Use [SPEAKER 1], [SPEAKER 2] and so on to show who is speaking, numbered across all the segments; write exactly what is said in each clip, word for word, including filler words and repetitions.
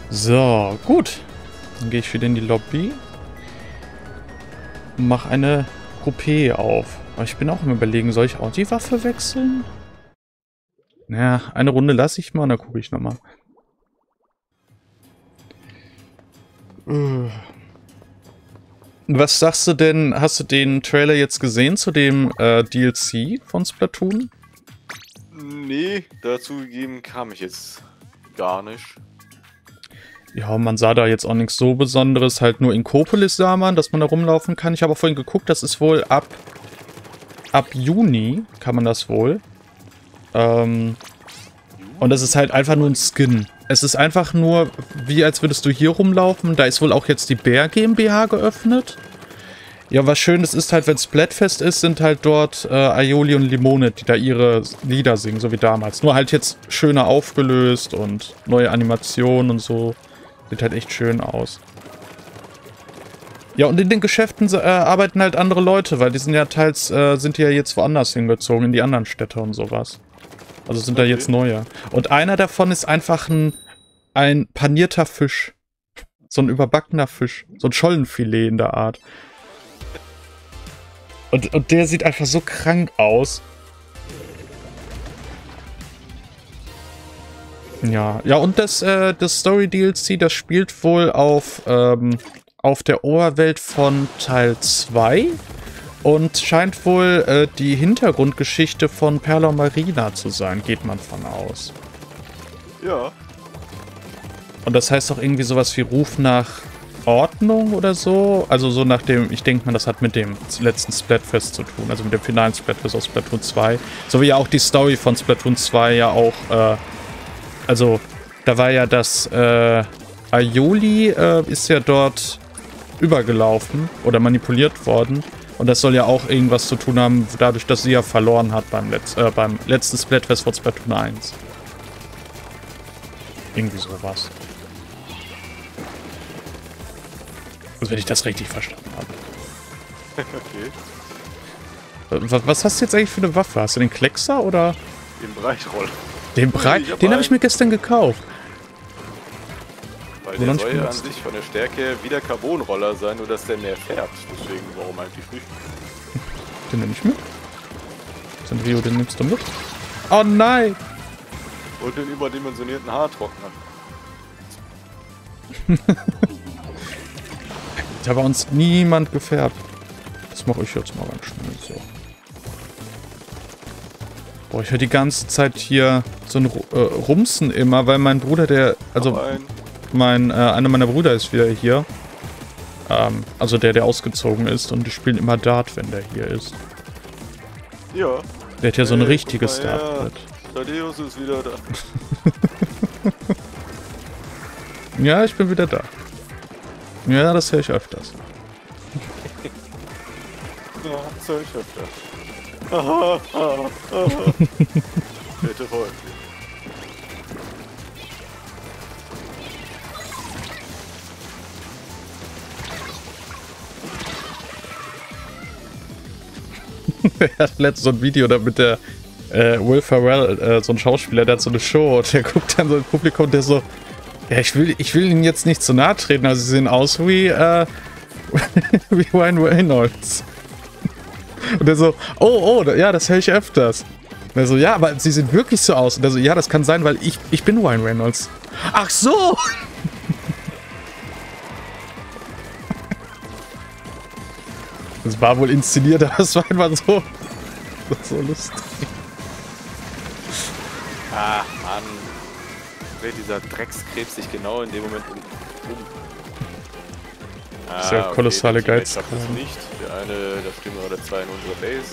[SPEAKER 1] So, gut. Dann gehe ich wieder in die Lobby. Und mache eine Coupé auf. Aber ich bin auch im Überlegen, soll ich auch die Waffe wechseln? Naja, eine Runde lasse ich mal und dann gucke ich nochmal. Was sagst du denn, hast du den Trailer jetzt gesehen zu dem äh, D L C von Splatoon?
[SPEAKER 2] Nee, dazu gegeben kam ich jetzt gar nicht.
[SPEAKER 1] Ja, man sah da jetzt auch nichts so Besonderes. Halt nur in Inkopolis sah man, dass man da rumlaufen kann. Ich habe auch vorhin geguckt, das ist wohl ab, ab Juni kann man das wohl. Ähm, und das ist halt einfach nur ein Skin. Es ist einfach nur, wie als würdest du hier rumlaufen. Da ist wohl auch jetzt die Bär GmbH geöffnet. Ja, was Schönes ist halt, wenn Splatfest ist, sind halt dort äh, Aioli und Limone, die da ihre Lieder singen, so wie damals. Nur halt jetzt schöner aufgelöst und neue Animationen und so. Sieht halt echt schön aus. Ja, und in den Geschäften äh, arbeiten halt andere Leute, weil die sind ja teils, äh, sind ja jetzt woanders hingezogen, in die anderen Städte und sowas. Also sind okay. Da jetzt neue. Und einer davon ist einfach ein, ein panierter Fisch. So ein überbackener Fisch. So ein Schollenfilet in der Art. Und, und der sieht einfach so krank aus. Ja, ja und das, äh, das Story-D L C, das spielt wohl auf, ähm, auf der Oberwelt von Teil zwei und scheint wohl äh, die Hintergrundgeschichte von Perla Marina zu sein, geht man von aus.
[SPEAKER 2] Ja.
[SPEAKER 1] Und das heißt auch irgendwie sowas wie Ruf nach Ordnung oder so. Also so nach dem, ich denke mal, das hat mit dem letzten Splatfest zu tun, also mit dem finalen Splatfest aus Splatoon zwei. So wie ja auch die Story von Splatoon zwei ja auch, äh, also da war ja das, äh, Aioli äh, ist ja dort übergelaufen oder manipuliert worden. Und das soll ja auch irgendwas zu tun haben, dadurch, dass sie ja verloren hat beim, Letz äh, beim letzten Splatfest von Splatoon eins. Irgendwie sowas. Also wenn ich das richtig verstanden habe.
[SPEAKER 2] Okay.
[SPEAKER 1] Was, was hast du jetzt eigentlich für eine Waffe? Hast du den Kleckser oder?
[SPEAKER 2] Den Breitroller.
[SPEAKER 1] Den Breit?
[SPEAKER 2] Ich hab
[SPEAKER 1] Den habe ich mir gestern gekauft.
[SPEAKER 2] Weil der soll ja an sich von der Stärke her wie der Carbonroller sein, nur dass der mehr färbt. Deswegen, warum eigentlich nicht?
[SPEAKER 1] Den nehme ich mit. Rio, den nimmst du mit? Oh nein!
[SPEAKER 2] Und den überdimensionierten Haartrockner.
[SPEAKER 1] Da bei uns niemand gefärbt. Das mache ich jetzt mal ganz schnell so. Boah, ich höre die ganze Zeit hier so ein äh, Rumsen immer, weil mein Bruder, der, also ein. mein, äh, einer meiner Brüder ist wieder hier. Ähm, also der, der ausgezogen ist und die spielen immer Dart, wenn der hier ist.
[SPEAKER 2] Ja.
[SPEAKER 1] Der hat ja hey, so ein richtiges Dart.
[SPEAKER 2] Thaddeus ist wieder da.
[SPEAKER 1] Ja, ich bin wieder da. Ja, das höre ich öfters.
[SPEAKER 2] Ja, das höre ich öfters. Aha, aha, aha. Bitte voll.
[SPEAKER 1] Er hat letztens so ein Video da mit der äh, Will Ferrell, äh, so ein Schauspieler, der hat so eine Show und der guckt dann so ins Publikum, der so, ja, ich will, ich will Ihnen jetzt nicht zu nahe treten, also sie sehen aus wie, äh, wie Ryan Reynolds. Und der so, oh, oh, ja, das höre ich öfters. Und der so, ja, aber sie sehen wirklich so aus. Und der so, ja, das kann sein, weil ich, ich bin Ryan Reynolds. Ach so! Das war wohl inszeniert, aber es war einfach so, so lustig.
[SPEAKER 2] Ah, Mann. Dreht dieser Dreckskrebs sich genau in dem Moment um. um.
[SPEAKER 1] Das ist ja
[SPEAKER 2] ah,
[SPEAKER 1] kolossale
[SPEAKER 2] okay,
[SPEAKER 1] Geiz.
[SPEAKER 2] Ich hab das nicht. Der eine, da stehen gerade zwei in unserer Base.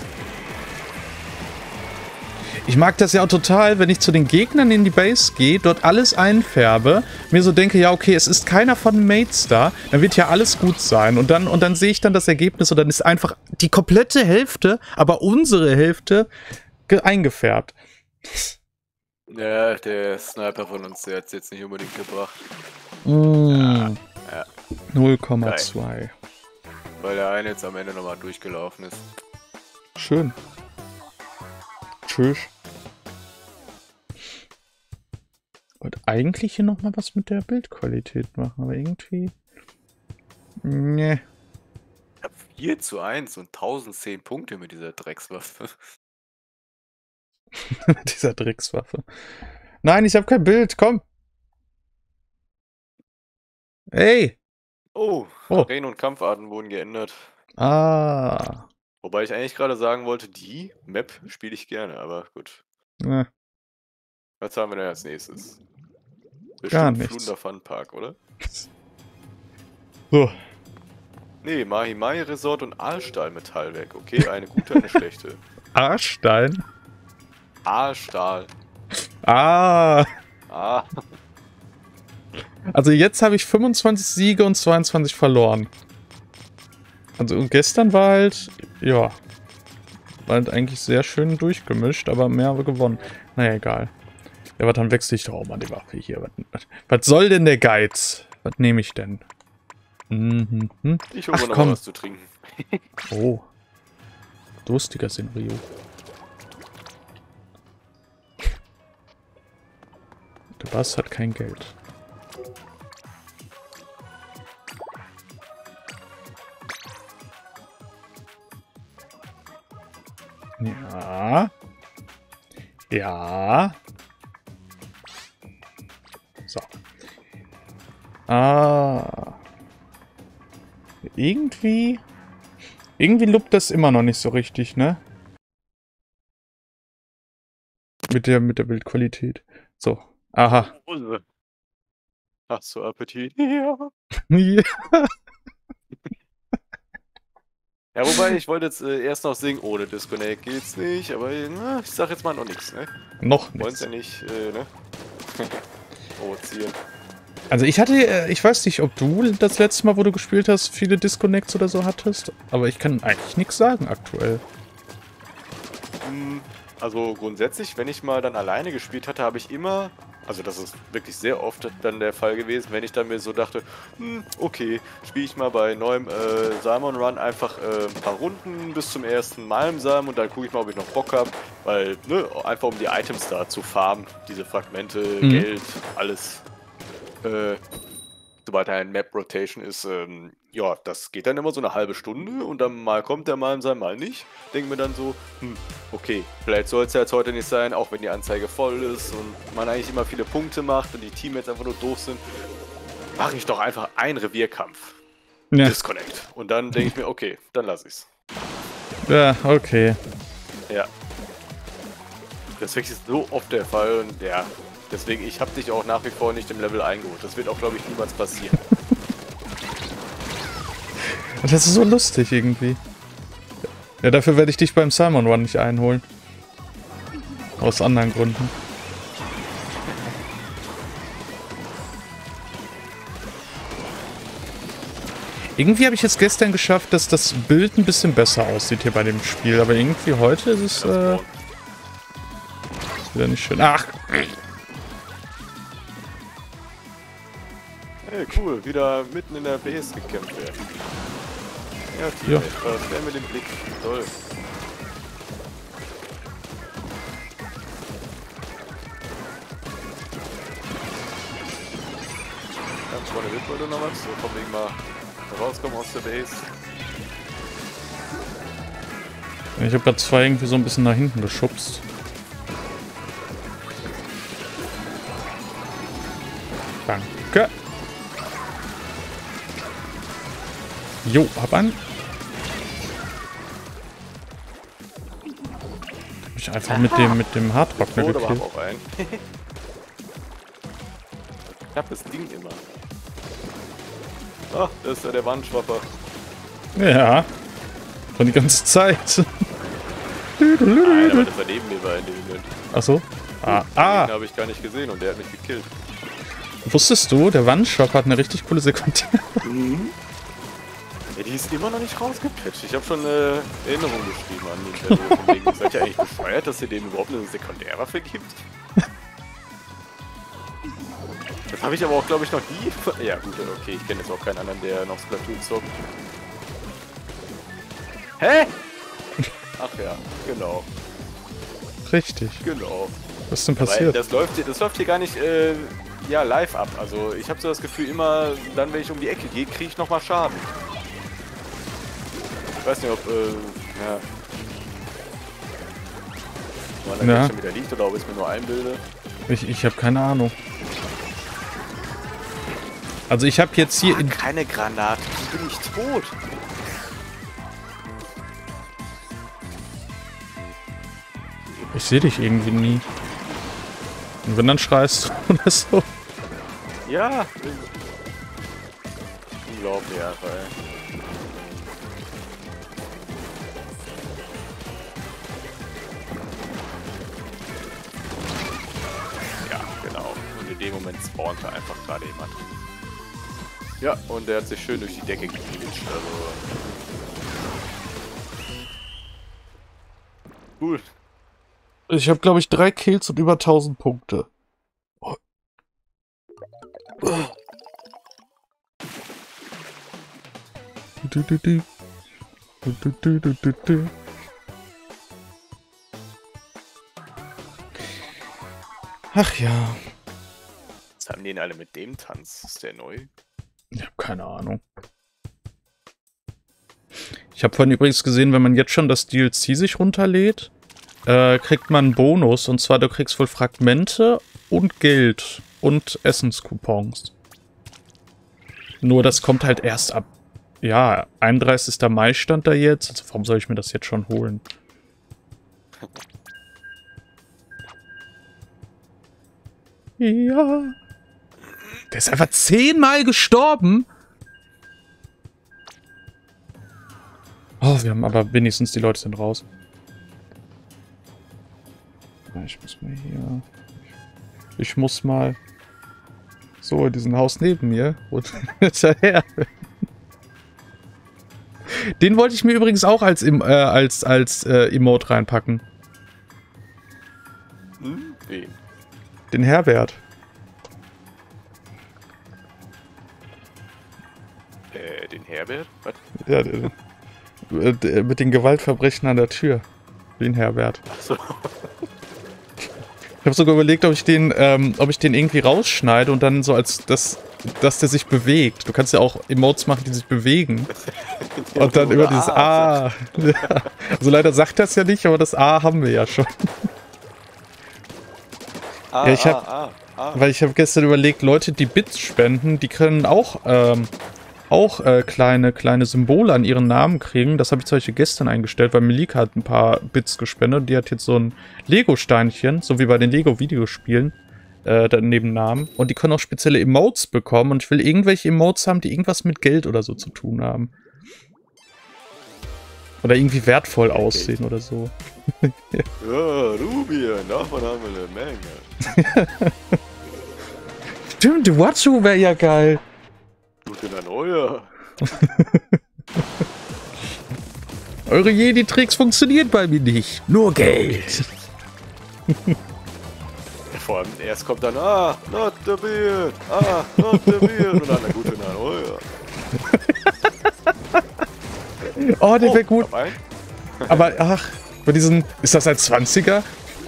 [SPEAKER 1] Ich mag das ja auch total, wenn ich zu den Gegnern in die Base gehe, dort alles einfärbe, mir so denke, ja okay, es ist keiner von den Mates da, dann wird ja alles gut sein. Und dann, und dann sehe ich dann das Ergebnis und dann ist einfach die komplette Hälfte, aber unsere Hälfte, eingefärbt.
[SPEAKER 2] Ja, der Sniper von uns, der hat es jetzt nicht unbedingt gebracht.
[SPEAKER 1] Mm.
[SPEAKER 2] Ja, ja.
[SPEAKER 1] null Komma zwei.
[SPEAKER 2] Weil der eine jetzt am Ende nochmal durchgelaufen ist.
[SPEAKER 1] Schön. Tschüss. Und eigentlich hier nochmal was mit der Bildqualität machen, aber irgendwie... Nee.
[SPEAKER 2] Ich hab vier zu eins und tausendzehn Punkte mit dieser Dreckswaffe.
[SPEAKER 1] Dieser Dreckswaffe. Nein, ich habe kein Bild, komm! Ey!
[SPEAKER 2] Oh,
[SPEAKER 1] Oh.
[SPEAKER 2] Arenen und Kampfarten wurden geändert.
[SPEAKER 1] Ah.
[SPEAKER 2] Wobei ich eigentlich gerade sagen wollte, die Map spiele ich gerne, aber gut.
[SPEAKER 1] Ne,
[SPEAKER 2] Was haben wir denn als nächstes?
[SPEAKER 1] Gar
[SPEAKER 2] Bestimmt
[SPEAKER 1] nichts.
[SPEAKER 2] Flunder Fun Park, oder?
[SPEAKER 1] So.
[SPEAKER 2] Nee, Mahi Mai Resort und Aalstahl Metallwerk. Okay, eine gute, eine schlechte.
[SPEAKER 1] Arschstein?
[SPEAKER 2] Aalstahl.
[SPEAKER 1] Ah.
[SPEAKER 2] Ah,
[SPEAKER 1] Also jetzt habe ich fünfundzwanzig Siege und zweiundzwanzig verloren. Also und gestern war halt, ja, war halt eigentlich sehr schön durchgemischt, aber mehr habe gewonnen. Naja, egal. Ja, was dann wechsle ich doch auch mal die Waffe hier. Was, was, was soll denn der Geiz? Was nehme ich denn? Mhm. hm.
[SPEAKER 2] ich hole
[SPEAKER 1] Ach,
[SPEAKER 2] mir noch
[SPEAKER 1] komm.
[SPEAKER 2] mal was zu trinken.
[SPEAKER 1] Oh. Durstiger sind Rio. Der Bass hat kein Geld. Ja. Ja. So. Ah. Irgendwie... Irgendwie luppt das immer noch nicht so richtig, ne? Mit der, mit der Bildqualität. So. Aha.
[SPEAKER 2] Hast du Appetit? Ja.
[SPEAKER 1] Ja.
[SPEAKER 2] Ja, wobei, ich wollte jetzt äh, erst noch singen, ohne Disconnect geht's nicht, aber na, ich sag jetzt mal noch nichts, ne?
[SPEAKER 1] Noch
[SPEAKER 2] Wollen's
[SPEAKER 1] nichts.
[SPEAKER 2] ja nicht, äh, ne? Provozieren.
[SPEAKER 1] Also ich hatte, äh, ich weiß nicht, ob du das letzte Mal, wo du gespielt hast, viele Disconnects oder so hattest, aber ich kann eigentlich nichts sagen aktuell.
[SPEAKER 2] Hm, Also grundsätzlich, wenn ich mal dann alleine gespielt hatte, habe ich immer, also das ist wirklich sehr oft dann der Fall gewesen, wenn ich dann mir so dachte, hm, okay, spiele ich mal bei neuem äh, Salmon Run einfach äh, ein paar Runden bis zum ersten Malmsalm und dann gucke ich mal, ob ich noch Bock habe, weil, ne, einfach um die Items da zu farmen, diese Fragmente,
[SPEAKER 1] Mhm.
[SPEAKER 2] Geld, alles, äh, sobald ein Map Rotation ist, ähm, ja, das geht dann immer so eine halbe Stunde und dann mal kommt der Malmsalm, mal nicht. Denk mir dann so, hm, okay, vielleicht soll es ja jetzt heute nicht sein, auch wenn die Anzeige voll ist und man eigentlich immer viele Punkte macht und die Teammates einfach nur doof sind, mache ich doch einfach einen Revierkampf.
[SPEAKER 1] Ja,
[SPEAKER 2] Disconnect. Und dann denke ich mir, okay, dann lass ich's.
[SPEAKER 1] ja, okay.
[SPEAKER 2] Ja. Das ist wirklich so oft der Fall und ja, deswegen, ich habe dich auch nach wie vor nicht im Level eingeholt. Das wird auch, glaube ich, niemals passieren.
[SPEAKER 1] Das ist so lustig irgendwie. Ja, dafür werde ich dich beim Salmon Run nicht einholen. Aus anderen Gründen. Irgendwie habe ich jetzt gestern geschafft, dass das Bild ein bisschen besser aussieht hier bei dem Spiel. Aber irgendwie heute ist es äh, ist wieder nicht schön. Ach!
[SPEAKER 2] Hey, cool, wieder mitten in der Base gekämpft werden. Ja,
[SPEAKER 1] Ja.
[SPEAKER 2] Teammate, was wäre mit dem Blick? Toll. Ganz vorne Wind wollte noch was, so von wegen mal rauskommen aus der Base.
[SPEAKER 1] Ich habe gerade zwei irgendwie so ein bisschen nach hinten geschubst. Danke. Jo, hab an. Hab ich einfach mit dem mit dem Hardrocker
[SPEAKER 2] Oder
[SPEAKER 1] gekillt.
[SPEAKER 2] auch ein. Ich hab das Ding immer. Ah, das ist ja der Wandschwapper.
[SPEAKER 1] Ja. Und die ganze Zeit.
[SPEAKER 2] Nein, aber das war neben mir war in dem Moment.
[SPEAKER 1] Ach so. Ah, ah.
[SPEAKER 2] Den habe ich gar nicht gesehen und der hat mich gekillt.
[SPEAKER 1] Wusstest du, der Wandshop hat eine richtig coole Sekundäre.
[SPEAKER 2] Ja, die ist immer noch nicht rausgepatcht. Ich habe schon eine Erinnerung geschrieben an Nintendo. Von wegen, seid ihr eigentlich bescheuert, dass ihr dem überhaupt eine Sekundärwaffe gibt? Das habe ich aber auch, glaube ich, noch nie... Ja gut, okay, ich kenne jetzt auch keinen anderen, der noch Splatoon zockt. Hä? Ach ja, genau,
[SPEAKER 1] Richtig.
[SPEAKER 2] genau.
[SPEAKER 1] Was ist denn
[SPEAKER 2] Weil
[SPEAKER 1] passiert?
[SPEAKER 2] das läuft, hier- das läuft hier gar nicht äh, ja, live ab. Also ich habe so das Gefühl, immer dann, wenn ich um die Ecke gehe, kriege ich nochmal Schaden. Ich weiß nicht, ob, äh, ja... Ob man da
[SPEAKER 1] Ja.
[SPEAKER 2] schon wieder liegt oder ob ich es mir nur einbilde.
[SPEAKER 1] Ich, ich habe keine Ahnung. Also ich habe jetzt hier...
[SPEAKER 2] Ah,
[SPEAKER 1] in
[SPEAKER 2] keine Granate, wie bin ich tot?
[SPEAKER 1] Ich sehe dich irgendwie nie. Und wenn, dann schreist du oder so.
[SPEAKER 2] Ja. Unglaublich einfach, ey. Ja, genau. Und in dem Moment spawnte einfach gerade jemand. Ja, und der hat sich schön durch die Decke geglitscht, also... Cool.
[SPEAKER 1] Ich habe, glaube ich, drei Kills und über tausend Punkte. Oh. Oh. Du, du, du. Du, du, du, du, du, du. Ach ja.
[SPEAKER 2] Was haben die denn alle mit dem Tanz? Ist der neu?
[SPEAKER 1] Ich habe keine Ahnung. Ich habe vorhin übrigens gesehen, wenn man jetzt schon das D L C sich runterlädt, äh, kriegt man einen Bonus. Und zwar, du kriegst wohl Fragmente und Geld und Essenscoupons. Nur das kommt halt erst ab, ja, einunddreißigster Mai stand da jetzt. Also warum soll ich mir das jetzt schon holen? Ja. Der ist einfach zehnmal gestorben. Oh, wir haben aber wenigstens die Leute sind raus. Ich muss mal hier... Ich muss mal... So, in diesem Haus neben mir. Und hinterher. Den wollte ich mir übrigens auch als, im, äh, als, als äh, Emote reinpacken.
[SPEAKER 2] Hm? Wen?
[SPEAKER 1] Den Herbert.
[SPEAKER 2] Äh, den Herbert? Was?
[SPEAKER 1] Ja, der, der, mit den Gewaltverbrechen an der Tür. Den Herbert.
[SPEAKER 2] Achso.
[SPEAKER 1] Ich habe sogar überlegt, ob ich den, ähm, ob ich den irgendwie rausschneide und dann so als das, dass der sich bewegt. Du kannst ja auch Emotes machen, die sich bewegen. Und dann über dieses A. Ah. Ja. Also leider sagt das ja nicht, aber das A haben wir ja schon.
[SPEAKER 2] Ah,
[SPEAKER 1] Ja, ich hab,
[SPEAKER 2] ah, ah, ah.
[SPEAKER 1] weil ich habe gestern überlegt, Leute, die Bits spenden, die können auch, ähm, auch äh, kleine, kleine Symbole an ihren Namen kriegen. Das habe ich zum Beispiel gestern eingestellt, weil Melika hat ein paar Bits gespendet. Die hat jetzt so ein Lego-Steinchen, so wie bei den Lego-Videospielen, äh, daneben Namen. Und die können auch spezielle Emotes bekommen. Und ich will irgendwelche Emotes haben, die irgendwas mit Geld oder so zu tun haben. Oder irgendwie wertvoll aussehen Geld. Oder so.
[SPEAKER 2] Ja, Rubien, davon haben wir eine Menge.
[SPEAKER 1] Stimmt, Watchu wäre ja geil.
[SPEAKER 2] Gute an euer.
[SPEAKER 1] Eure Jedi-Tricks funktionieren bei mir nicht. Nur Geld.
[SPEAKER 2] Vor allem erst kommt dann, ah, not the beard, ah, not the beard. Und dann, na gut, an euer.
[SPEAKER 1] Oh, der wäre gut.
[SPEAKER 2] Noch ein?
[SPEAKER 1] Aber ach, bei diesen, ist das ein zwanziger?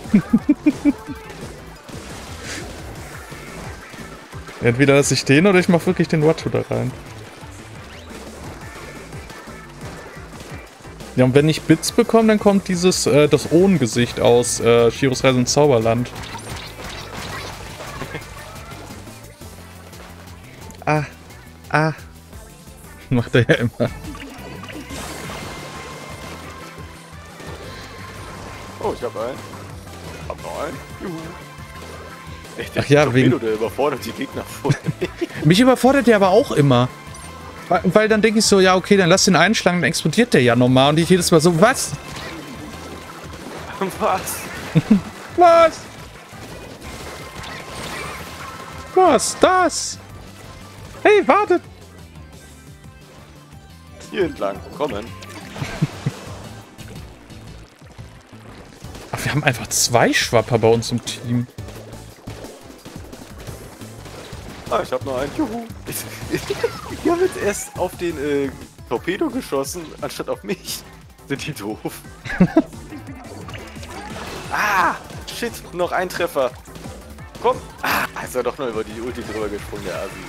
[SPEAKER 1] Entweder lasse ich den oder ich mache wirklich den Watchu da rein. Ja, und wenn ich Bits bekomme, dann kommt dieses, äh, das Ohren-Gesicht aus äh, Chihiros Reise ins Zauberland. Ah, ah. Macht er ja immer.
[SPEAKER 2] Oh, ich hab einen. Hab noch einen. Juhu. Echt,
[SPEAKER 1] Ach ja,
[SPEAKER 2] Torpedo,
[SPEAKER 1] wegen...
[SPEAKER 2] der überfordert die Gegner voll.
[SPEAKER 1] Mich überfordert der aber auch immer. Weil, weil dann denke ich so, ja okay, dann lass den einschlagen, dann explodiert der ja nochmal. Und ich jedes Mal so, was?
[SPEAKER 2] Was?
[SPEAKER 1] Was? Was? Das? Hey, wartet!
[SPEAKER 2] Hier entlang, kommen.
[SPEAKER 1] Ach, wir haben einfach zwei Schwapper bei uns im Team.
[SPEAKER 2] Ah, ich hab noch einen. Juhu. Ich, ich habe jetzt erst auf den äh, Torpedo geschossen, anstatt auf mich. Sind die doof? Ah! Shit, noch ein Treffer. Komm. Ah, Ah, ist ja doch noch über die Ulti drüber gesprungen, der Asi.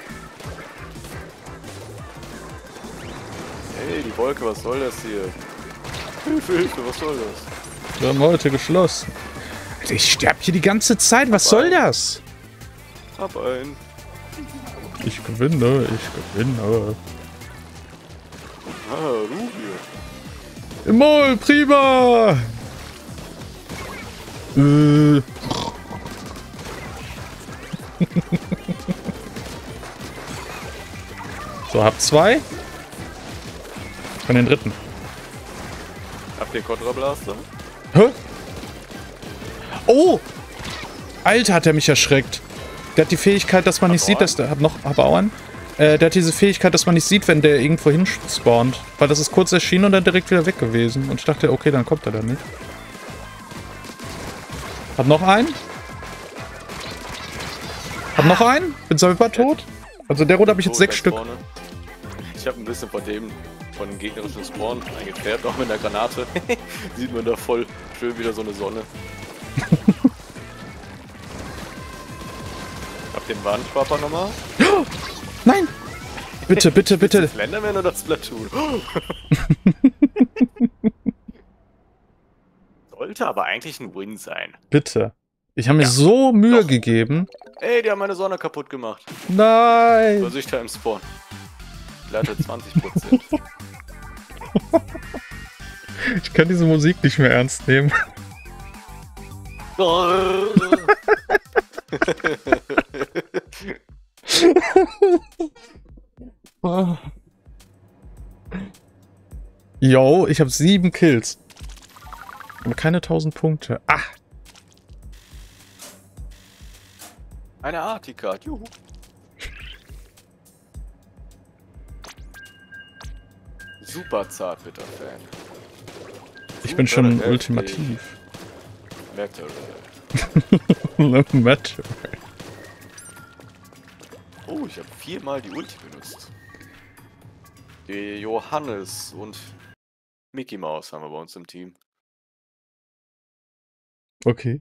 [SPEAKER 2] Hey, die Wolke, was soll das hier? Hilfe, Hilfe, was soll das?
[SPEAKER 1] Wir haben heute geschlossen. Alter, ich sterbe hier die ganze Zeit, was soll das?
[SPEAKER 2] Hab ein.
[SPEAKER 1] Ich gewinne, ich gewinne.
[SPEAKER 2] Ah, Rubio.
[SPEAKER 1] Imol, prima! Äh. So, hab zwei. Von den dritten.
[SPEAKER 2] Habt ihr Kontrablaster?
[SPEAKER 1] Hä? Oh! Alter, hat er mich erschreckt. Der hat die Fähigkeit, dass man nicht sieht, dass der... Hab noch... Hab auch einen. Äh, der hat diese Fähigkeit, dass man nicht sieht, wenn der irgendwo hin spawnt. Weil das ist kurz erschienen und dann direkt wieder weg gewesen. Und ich dachte, okay, dann kommt er dann nicht. Hab noch einen. Hab noch einen. Bin selber tot. Also der Runde habe ich jetzt sechs Stück.
[SPEAKER 2] Ich habe ein bisschen von dem, von dem gegnerischen Spawn eingefärbt, auch mit der Granate. Sieht man da voll schön wieder so eine Sonne. Hab den Warnschwapper nochmal.
[SPEAKER 1] Nein! Bitte, bitte, bitte.
[SPEAKER 2] Das Slenderman oder Splatoon? Sollte aber eigentlich ein Win sein.
[SPEAKER 1] Bitte. Ich habe mir ja, so Mühe doch. gegeben.
[SPEAKER 2] Ey, die haben meine Sonne kaputt gemacht.
[SPEAKER 1] Nein!
[SPEAKER 2] Vorsicht im Spawn. Leider zwanzig Prozent.
[SPEAKER 1] Ich kann diese Musik nicht mehr ernst nehmen. Yo, ich habe sieben Kills. Aber keine tausend Punkte. Ah!
[SPEAKER 2] Eine Arti-Card, juhu. Super Zartbitter-Fan.
[SPEAKER 1] Ich bin schon ultimativ.
[SPEAKER 2] Metal.
[SPEAKER 1] Metal.
[SPEAKER 2] Oh, ich habe viermal die Ulti benutzt. Die Johannes und Mickey Mouse haben wir bei uns im Team.
[SPEAKER 1] Okay.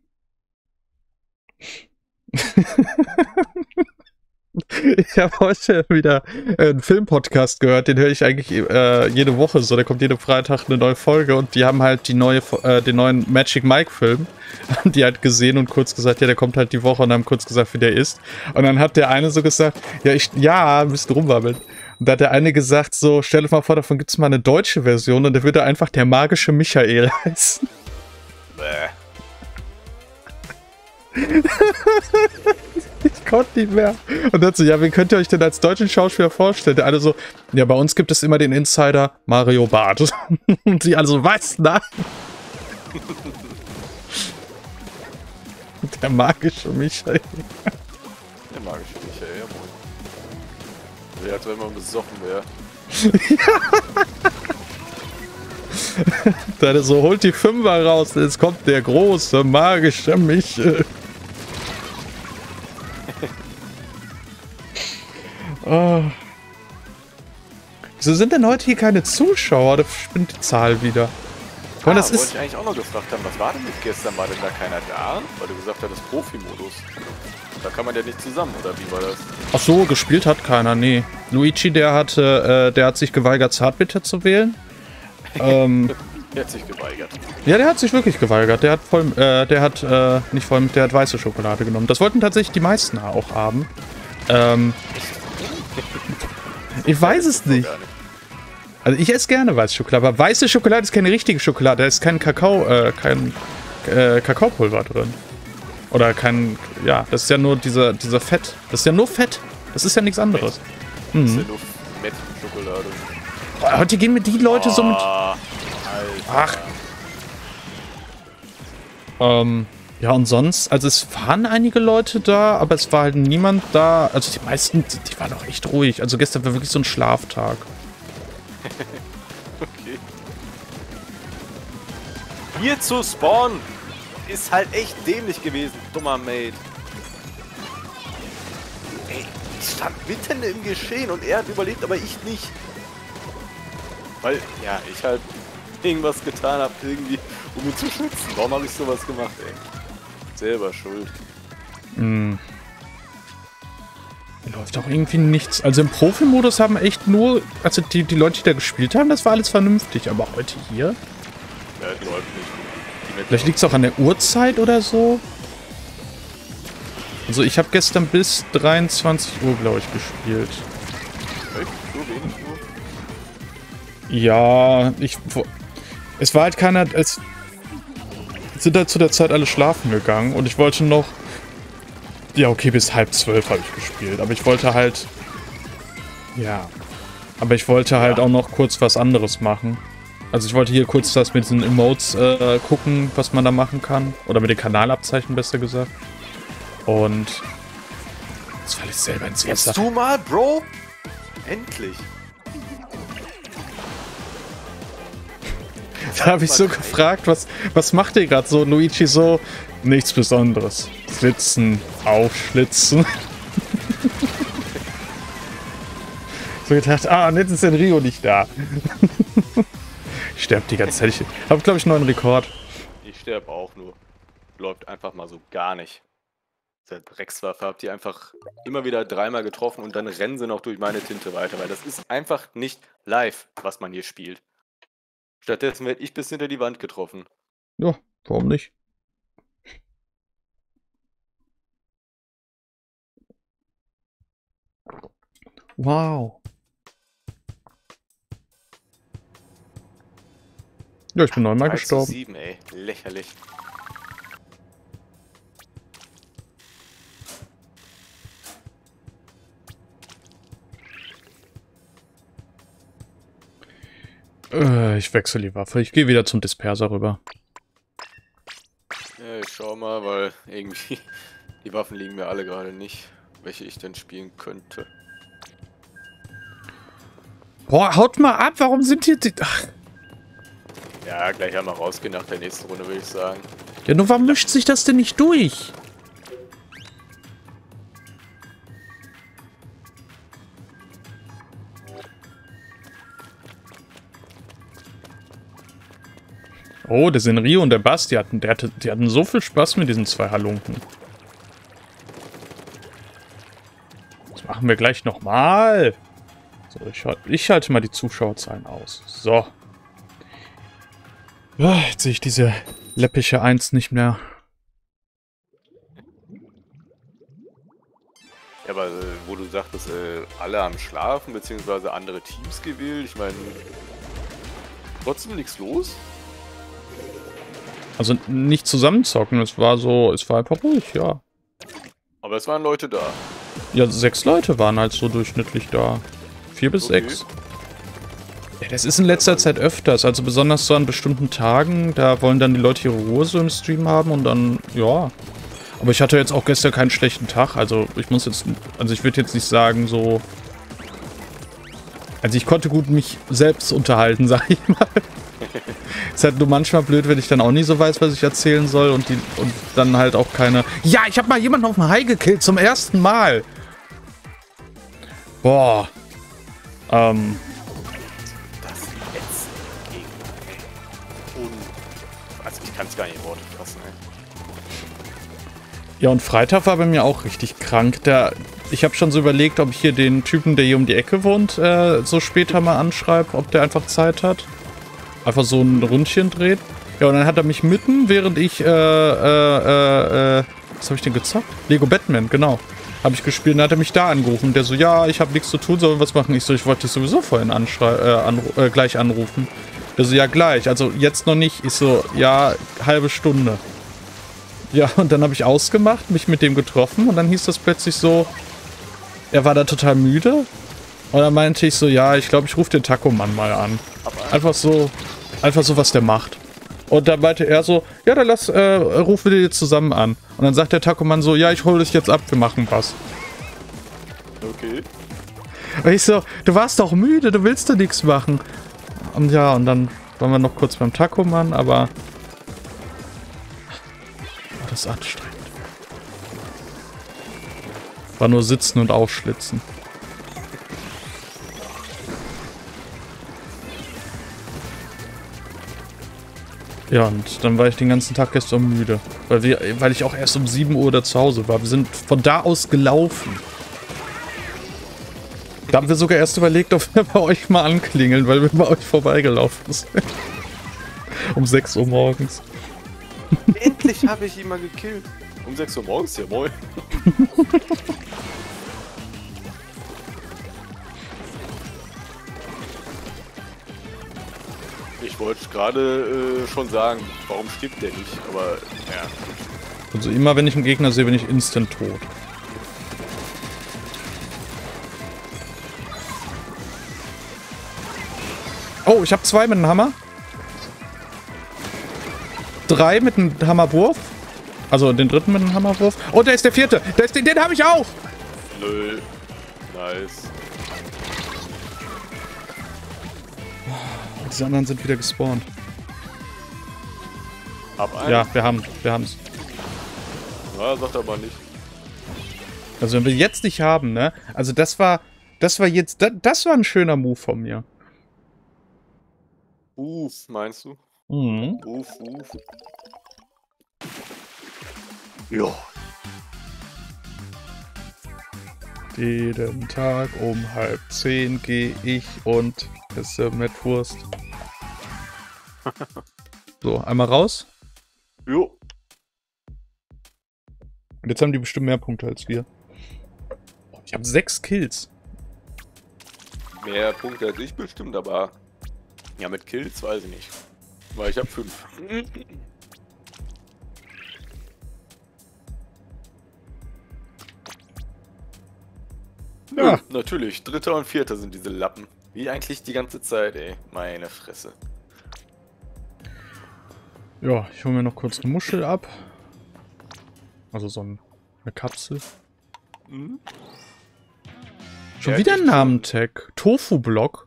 [SPEAKER 1] Ich habe heute wieder einen Filmpodcast gehört, den höre ich eigentlich äh, jede Woche so, da kommt jeden Freitag eine neue Folge und die haben halt die neue, äh, den neuen Magic Mike Film, haben die halt gesehen und kurz gesagt, ja, der kommt halt die Woche und haben kurz gesagt, wie der ist. Und dann hat der eine so gesagt, ja, ich, ja, ein bisschen rumwabbeln. Und da hat der eine gesagt so, stell dir mal vor, davon gibt es mal eine deutsche Version und der würde einfach der magische Michael heißen. Bäh. Ich konnte nicht mehr. Und dann so, ja, wen könnt ihr euch denn als deutschen Schauspieler vorstellen? Der eine so, ja, bei uns gibt es immer den Insider Mario Barth. Und sie alle so, was? Nein. Der magische Michael.
[SPEAKER 2] Der magische Michael, ja moin. Wie als wenn man besoffen wäre.
[SPEAKER 1] Der so, holt die Fünfer raus, jetzt kommt der große magische Michael. Oh. Wieso sind denn heute hier keine Zuschauer? Da spinnt die Zahl wieder.
[SPEAKER 2] Ah, das wollte ist ich eigentlich auch noch gefragt haben, was war denn mit gestern? War denn da keiner da? Weil du gesagt hattest, Profi-Modus. Da kann man ja nicht zusammen, oder wie war das?
[SPEAKER 1] Ach so, gespielt hat keiner, nee. Luigi, der hatte, äh, der hat sich geweigert, Zartbitter zu wählen. ähm,
[SPEAKER 2] der hat sich geweigert.
[SPEAKER 1] Ja, der hat sich wirklich geweigert. Der hat voll, äh, der hat, äh, nicht voll, der hat weiße Schokolade genommen. Das wollten tatsächlich die meisten auch haben. Ähm, ich weiß es nicht. Also ich esse gerne weiße Schokolade, aber weiße Schokolade ist keine richtige Schokolade. Da ist kein Kakao, äh, kein äh, Kakaopulver drin. Oder kein, ja, das ist ja nur dieser, dieser Fett. Das ist ja nur Fett. Das ist ja nichts anderes.
[SPEAKER 2] Das mhm. ist ja nur Fett-Schokolade.
[SPEAKER 1] Heute gehen mir die Leute oh, so mit...
[SPEAKER 2] Alter.
[SPEAKER 1] Ach. Ähm, ja, und sonst, also es waren einige Leute da, aber es war halt niemand da. Also die meisten, die, die waren auch echt ruhig. Also gestern war wirklich so ein Schlaftag.
[SPEAKER 2] Okay. Hier zu spawnen ist halt echt dämlich gewesen, dummer Mate. Ey, ich stand mitten im Geschehen und er hat überlebt, aber ich nicht. Weil, ja, ich halt irgendwas getan habe, irgendwie, um ihn zu schützen. Warum habe ich sowas gemacht, ey? Selber schuld.
[SPEAKER 1] Hm. Läuft auch irgendwie nichts. Also im Profi-Modus haben echt nur, also die, die Leute, die da gespielt haben, das war alles vernünftig. Aber heute hier?
[SPEAKER 2] Ja, das läuft nicht.
[SPEAKER 1] Vielleicht liegt es auch an der Uhrzeit oder so. Also ich habe gestern bis dreiundzwanzig Uhr, glaube ich, gespielt.
[SPEAKER 2] Echt? So wenig nur?
[SPEAKER 1] Ja, ich... Es war halt keiner... Es sind halt zu der Zeit alle schlafen gegangen und ich wollte noch... Ja, okay, bis halb zwölf habe ich gespielt. Aber ich wollte halt... Ja. Aber ich wollte halt
[SPEAKER 2] Ja.
[SPEAKER 1] auch noch kurz was anderes machen. Also ich wollte hier kurz das mit diesen Emotes äh, gucken, was man da machen kann. Oder mit den Kanalabzeichen, besser gesagt. Und... Jetzt falle ich selber ins Wasser.
[SPEAKER 2] Jetzt du mal, Bro! Endlich!
[SPEAKER 1] Da habe ich so gefragt, was, was macht ihr gerade so? Luigi so, nichts Besonderes. Sitzen, aufschlitzen. So gedacht, ah, und jetzt ist der Rio nicht da. Ich sterbe die ganze Zeit. Ich habe, glaube ich, einen neuen Rekord.
[SPEAKER 2] Ich sterbe auch nur. Läuft einfach mal so gar nicht. Diese Dreckswaffe habt ihr einfach immer wieder dreimal getroffen und dann rennen sie noch durch meine Tinte weiter, weil das ist einfach nicht live, was man hier spielt. Stattdessen werde ich bis hinter die Wand getroffen.
[SPEAKER 1] Ja, warum nicht? Wow. Ja, ich bin neunmal
[SPEAKER 2] drei zu
[SPEAKER 1] gestorben.
[SPEAKER 2] sieben, ey. Lächerlich.
[SPEAKER 1] Äh, ich wechsle die Waffe. Ich gehe wieder zum Disperser rüber.
[SPEAKER 2] Ja, ich schau mal, weil irgendwie die Waffen liegen mir alle gerade nicht, welche ich denn spielen könnte.
[SPEAKER 1] Boah, haut mal ab, warum sind hier die... Ach.
[SPEAKER 2] Ja, gleich einmal rausgehen nach der nächsten Runde, würde ich sagen.
[SPEAKER 1] Ja, nur warum mischt sich das denn nicht durch? Oh, der Senrio und der Bass, die hatten, der hatte, die hatten so viel Spaß mit diesen zwei Halunken. Das machen wir gleich nochmal. So, ich, ich schalte mal die Zuschauerzahlen aus. So. Ja, jetzt sehe ich diese läppische eins nicht mehr.
[SPEAKER 2] Ja, aber äh, wo du sagtest, äh, alle am Schlafen, beziehungsweise andere Teams gewählt, ich meine, trotzdem nichts los?
[SPEAKER 1] Also nicht zusammenzocken, es war so, es war einfach ruhig, ja.
[SPEAKER 2] Aber es waren Leute da.
[SPEAKER 1] Ja, sechs Leute waren halt so durchschnittlich da. Vier bis
[SPEAKER 2] Okay.
[SPEAKER 1] sechs. Ja, das ist in letzter Zeit öfters, also besonders so an bestimmten Tagen, da wollen dann die Leute ihre Ruhe so im Stream haben und dann, ja. Aber ich hatte jetzt auch gestern keinen schlechten Tag, also ich muss jetzt, also ich würde jetzt nicht sagen so... Also ich konnte gut mich selbst unterhalten, sag ich mal. Ist halt nur manchmal blöd, wenn ich dann auch nie so weiß, was ich erzählen soll und die und dann halt auch keine... Ja, ich habe mal jemanden auf dem Hai gekillt, zum ersten Mal. Boah. Ähm...
[SPEAKER 2] Das jetzt gegen, ey. Und, also ich kann es gar nicht in Worte fassen, ey.
[SPEAKER 1] Ja, und Freitag war bei mir auch richtig krank. Der, ich habe schon so überlegt, ob ich hier den Typen, der hier um die Ecke wohnt, äh, so später mal anschreibe, ob der einfach Zeit hat. Einfach so ein Rundchen dreht. Ja, und dann hat er mich mitten, während ich, äh, äh, äh, was habe ich denn gezockt? Lego Batman, genau. Habe ich gespielt und dann hat er mich da angerufen. Der so, ja, ich habe nichts zu tun, sollen wir was machen? Ich so, ich wollte dich sowieso vorhin anschrei äh, anru äh, gleich anrufen. Der so, ja, gleich. Also jetzt noch nicht. Ich so, ja, halbe Stunde. Ja, und dann habe ich ausgemacht, mich mit dem getroffen und dann hieß das plötzlich so, er war da total müde. Und dann meinte ich so, ja, ich glaube, ich rufe den Taco-Mann mal an. Einfach so, einfach so, was der macht. Und dann meinte er so, ja, dann lass, äh, rufen wir jetzt zusammen an. Und dann sagt der Taco-Mann so, ja, ich hole dich jetzt ab, wir machen was.
[SPEAKER 2] Okay.
[SPEAKER 1] Und ich so, du warst doch müde, du willst doch nichts machen. Und ja, und dann waren wir noch kurz beim Taco-Mann, aber... Oh, das ist anstrengend. War nur sitzen und aufschlitzen. Ja, und dann war ich den ganzen Tag gestern müde. Weil, wir, weil ich auch erst um sieben Uhr da zu Hause war. Wir sind von da aus gelaufen. Da haben wir sogar erst überlegt, ob wir bei euch mal anklingeln, weil wir bei euch vorbeigelaufen sind. Um sechs Uhr morgens.
[SPEAKER 2] Endlich habe ich ihn mal gekillt. Um sechs Uhr morgens? Ja, moin. Ich wollte gerade äh, schon sagen, warum stirbt der nicht, aber ja.
[SPEAKER 1] Also immer wenn ich einen Gegner sehe, bin ich instant tot. Oh, ich habe zwei mit einem Hammer. Drei mit einem Hammerwurf. Also den dritten mit einem Hammerwurf. Oh, der ist der vierte. Der ist, den den habe ich auch.
[SPEAKER 2] Nö. Nice.
[SPEAKER 1] Die anderen sind wieder gespawnt.
[SPEAKER 2] Hab einen.
[SPEAKER 1] Ja, wir haben wir haben's.
[SPEAKER 2] Na, sagt aber nicht.
[SPEAKER 1] Also wenn wir jetzt nicht haben, ne? Also das war, das war jetzt, das, das war ein schöner Move von mir.
[SPEAKER 2] Uff, meinst du?
[SPEAKER 1] Mhm.
[SPEAKER 2] Uff, uff. Ja.
[SPEAKER 1] Jeden Tag um halb zehn gehe ich und esse Mettwurst. So, einmal raus.
[SPEAKER 2] Jo.
[SPEAKER 1] Und jetzt haben die bestimmt mehr Punkte als wir. Ich habe sechs Kills.
[SPEAKER 2] Mehr Punkte als ich bestimmt, aber ja, mit Kills weiß ich nicht. Weil ich habe fünf. Nö,
[SPEAKER 1] Ja.
[SPEAKER 2] natürlich. Dritter und vierter sind diese Lappen. Wie eigentlich die ganze Zeit, ey. Meine Fresse.
[SPEAKER 1] Ja, ich hole mir noch kurz eine Muschel ab. Also so ein, eine Kapsel.
[SPEAKER 2] Mhm.
[SPEAKER 1] Schon
[SPEAKER 2] Ja,
[SPEAKER 1] wieder
[SPEAKER 2] echt
[SPEAKER 1] ein Namentag. Tofu-Block.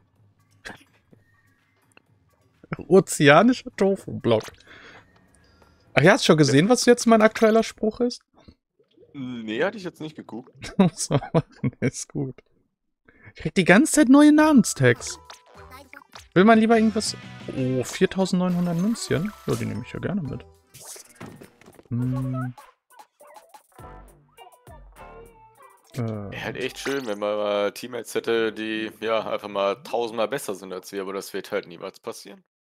[SPEAKER 1] Ozeanischer Tofu-Block. Ach ja, hast du schon gesehen, was jetzt mein aktueller Spruch ist?
[SPEAKER 2] Nee, hatte ich jetzt nicht geguckt.
[SPEAKER 1] Muss man machen, ist gut. Ich krieg die ganze Zeit neue Namenstags. Will man lieber irgendwas... Oh, viertausendneunhundert Münzchen? Ja, die nehme ich ja gerne mit. Hm. Äh.
[SPEAKER 2] Wäre halt echt schön, wenn man mal Teammates hätte, die ja einfach mal tausendmal besser sind als wir, aber das wird halt niemals passieren.